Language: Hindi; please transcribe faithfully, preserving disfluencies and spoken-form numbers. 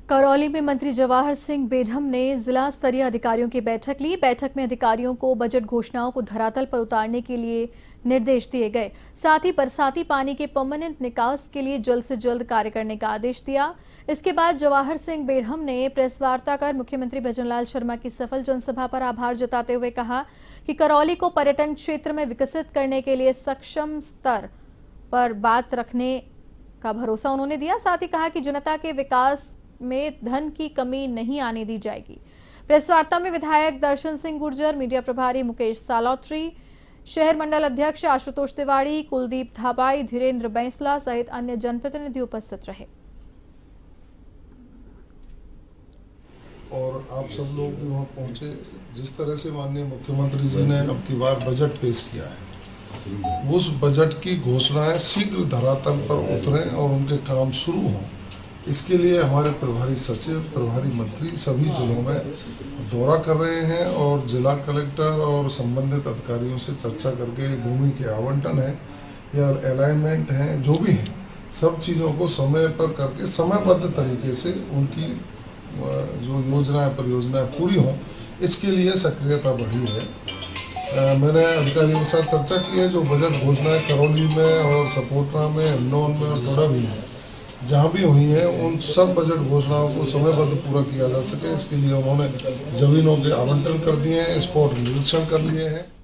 करौली में मंत्री जवाहर सिंह बेढम ने जिला स्तरीय अधिकारियों की बैठक ली। बैठक में अधिकारियों को बजट घोषणाओं को धरातल पर उतारने के लिए निर्देश दिए गए। साथ ही बरसाती पानी के परमानेंट निकास के लिए जल्द से जल्द कार्य करने का आदेश दिया। इसके बाद जवाहर सिंह बेढम ने प्रेस वार्ता कर मुख्यमंत्री भजनलाल शर्मा की सफल जनसभा पर आभार जताते हुए कहा कि करौली को पर्यटन क्षेत्र में विकसित करने के लिए सक्षम स्तर पर बात रखने का भरोसा उन्होंने दिया। साथ ही कहा कि जनता के विकास में धन की कमी नहीं आने दी जाएगी। प्रेस वार्ता में विधायक दर्शन सिंह गुर्जर, मीडिया प्रभारी मुकेश सालौत्री, शहर मंडल अध्यक्ष आशुतोष तिवारी, कुलदीप धाबाई, धीरेन्द्र बैंसला सहित अन्य जनप्रतिनिधि उपस्थित रहे। और आप सब लोग भी वहाँ पहुंचे। जिस तरह से माननीय मुख्यमंत्री जी ने अब की बार बजट पेश किया है, उस बजट की घोषणाएं शीघ्र धरातल पर उतरें और उनके काम शुरू हों, इसके लिए हमारे प्रभारी सचिव, प्रभारी मंत्री सभी जिलों में दौरा कर रहे हैं और जिला कलेक्टर और संबंधित अधिकारियों से चर्चा करके भूमि के आवंटन है या अलाइनमेंट है, जो भी है, सब चीज़ों को समय पर करके समयबद्ध तरीके से उनकी जो योजनाएं परियोजनाएं पूरी हों, इसके लिए सक्रियता बढ़ी है। आ, मैंने अधिकारियों के साथ चर्चा की है। जो बजट घोषणाएं करौली में और सपोटरा में, हिंडौन में और डोडा भी है, जहाँ भी हुई है, उन सब बजट घोषणाओं को समयबद्ध पूरा किया जा सके, इसके लिए उन्होंने जमीनों के आवंटन कर दिए हैं, स्पॉट निरीक्षण कर लिए हैं।